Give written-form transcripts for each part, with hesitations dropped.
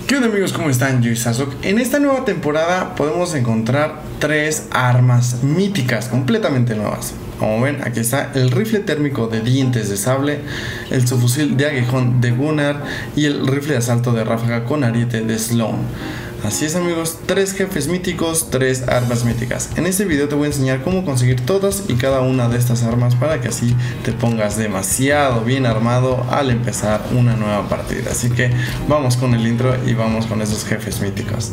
¿Qué onda amigos? ¿Cómo están? Yo y Sazok. En esta nueva temporada podemos encontrar 3 armas míticas completamente nuevas. Como ven, aquí está el rifle térmico de dientes de sable, el subfusil de aguijón de Gunnar y el rifle de asalto de ráfaga con ariete de Sloan. Así es amigos, 3 jefes míticos, 3 armas míticas. En este video te voy a enseñar cómo conseguir todas y cada una de estas armas para que así te pongas demasiado bien armado al empezar una nueva partida. Así que vamos con el intro y vamos con esos jefes míticos.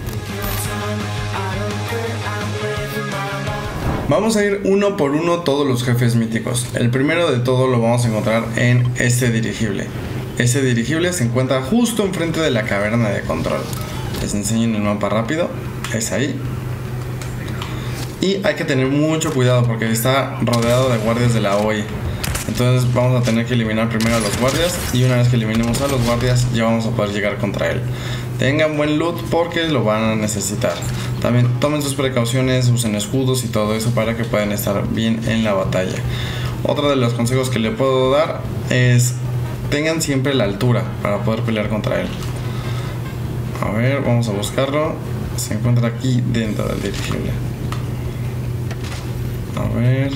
Vamos a ir uno por uno todos los jefes míticos. El primero de todo lo vamos a encontrar en este dirigible. Este dirigible se encuentra justo enfrente de la caverna de control. Les enseño en el mapa rápido, es ahí. Y hay que tener mucho cuidado porque está rodeado de guardias de la OI. Entonces vamos a tener que eliminar primero a los guardias y una vez que eliminemos a los guardias ya vamos a poder llegar contra él. Tengan buen loot porque lo van a necesitar. También tomen sus precauciones, usen escudos y todo eso para que puedan estar bien en la batalla. Otro de los consejos que le puedo dar es tengan siempre la altura para poder pelear contra él. A ver, vamos a buscarlo. Se encuentra aquí dentro del dirigible. A ver.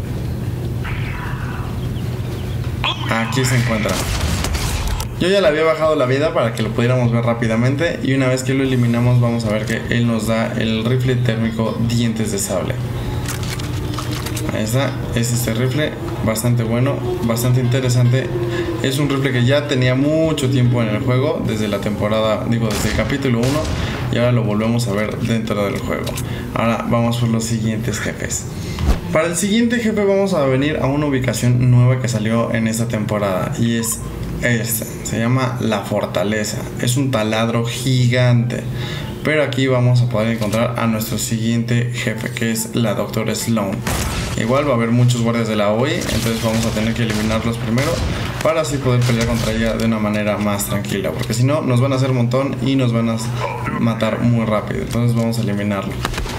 Aquí se encuentra. Yo ya le había bajado la vida para que lo pudiéramos ver rápidamente. Y una vez que lo eliminamos vamos a ver que él nos da el rifle térmico dientes de sable. Ahí está, es este rifle, bastante bueno, bastante interesante. Es un rifle que ya tenía mucho tiempo en el juego, desde la temporada, desde el capítulo 1, y ahora lo volvemos a ver dentro del juego. Ahora vamos por los siguientes jefes. Para el siguiente jefe vamos a venir a una ubicación nueva que salió en esta temporada, y es esta, se llama La Fortaleza. Es un taladro gigante. Pero aquí vamos a poder encontrar a nuestro siguiente jefe, que es la Dr. Sloan. Igual va a haber muchos guardias de la OI, entonces vamos a tener que eliminarlos primero para así poder pelear contra ella de una manera más tranquila, porque si no nos van a hacer un montón y nos van a matar muy rápido. Entonces vamos a eliminarlo.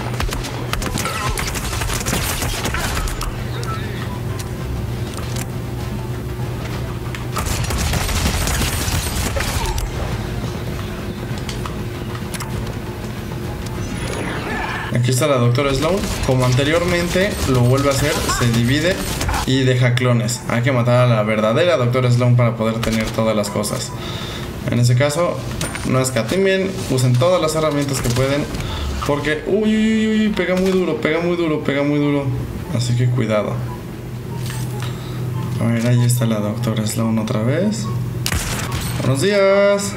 Aquí está la Dr. Sloan. Como anteriormente lo vuelve a hacer, se divide y deja clones. Hay que matar a la verdadera Dr. Sloan para poder tener todas las cosas. En ese caso, no escatimen, usen todas las herramientas que pueden. Porque, uy, pega muy duro, pega muy duro, pega muy duro. Así que cuidado. A ver, ahí está la Dr. Sloan otra vez. Buenos días.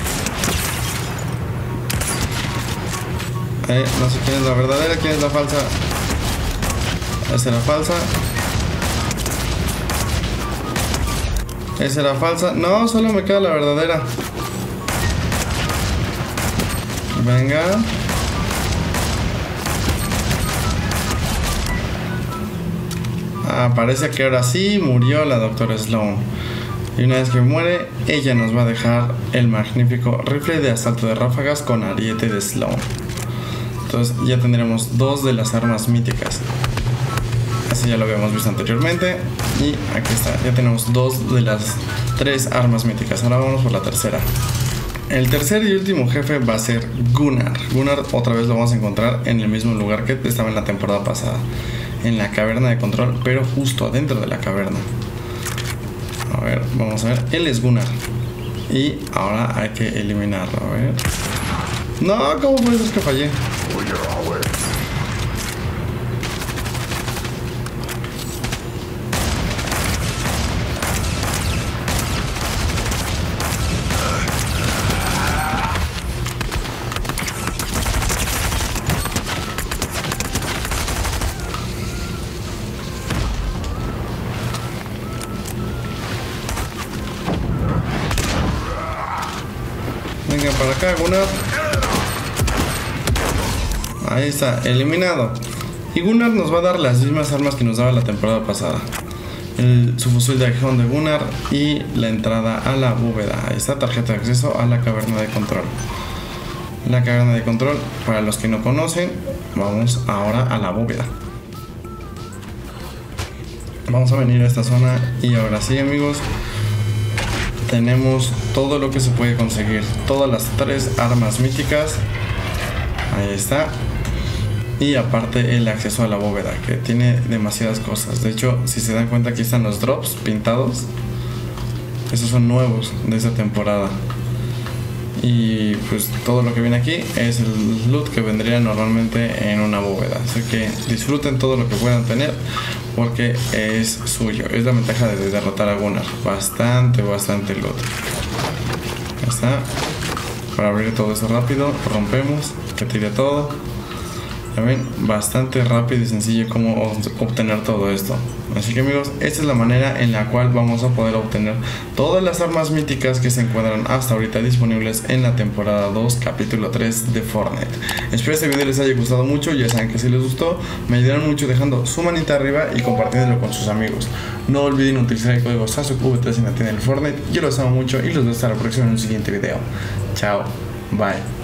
No sé quién es la verdadera, quién es la falsa. Esa era falsa. Esa era falsa. No, solo me queda la verdadera. Venga. Parece que ahora sí murió la Dr. Sloan. Y una vez que muere, ella nos va a dejar el magnífico rifle de asalto de ráfagas con ariete de Sloan. Entonces ya tendremos 2 de las armas míticas. Así ya lo habíamos visto anteriormente. Y aquí está, ya tenemos 2 de las 3 armas míticas. Ahora vamos por la tercera. El tercer y último jefe va a ser Gunnar. Gunnar otra vez lo vamos a encontrar en el mismo lugar que estaba en la temporada pasada, en la caverna de control, pero justo adentro de la caverna. A ver, vamos a ver. Él es Gunnar. Y ahora hay que eliminarlo. A ver. No, ¿cómo puede ser que fallé? Venga para acá, Gunnar. Ahí está, eliminado. Y Gunnar nos va a dar las mismas armas que nos daba la temporada pasada. El subfusil de aguijón de Gunnar y la entrada a la bóveda. Ahí está, tarjeta de acceso a la caverna de control. La caverna de control, para los que no conocen, vamos ahora a la bóveda. Vamos a venir a esta zona y ahora sí, amigos, tenemos todo lo que se puede conseguir, todas las 3 armas míticas. Ahí está. Y aparte el acceso a la bóveda, que tiene demasiadas cosas. De hecho, si se dan cuenta, aquí están los drops pintados. Esos son nuevos de esta temporada. Y pues todo lo que viene aquí es el loot que vendría normalmente en una bóveda. Así que disfruten todo lo que puedan tener, porque es suyo. Es la ventaja de derrotar a Gunnar. Bastante loot. Ya está. Para abrir todo eso rápido, rompemos, que tire todo. Ya ven, bastante rápido y sencillo cómo obtener todo esto. Así que amigos, esta es la manera en la cual vamos a poder obtener todas las armas míticas que se encuentran hasta ahorita disponibles en la temporada 2, capítulo 3 de Fortnite. Espero este video les haya gustado mucho. Ya saben que si les gustó, me ayudarán mucho dejando su manita arriba y compartiéndolo con sus amigos. No olviden utilizar el código SASUQV3 en la tienda del Fortnite. Yo los amo mucho y los veo hasta la próxima en un siguiente video. Chao, bye.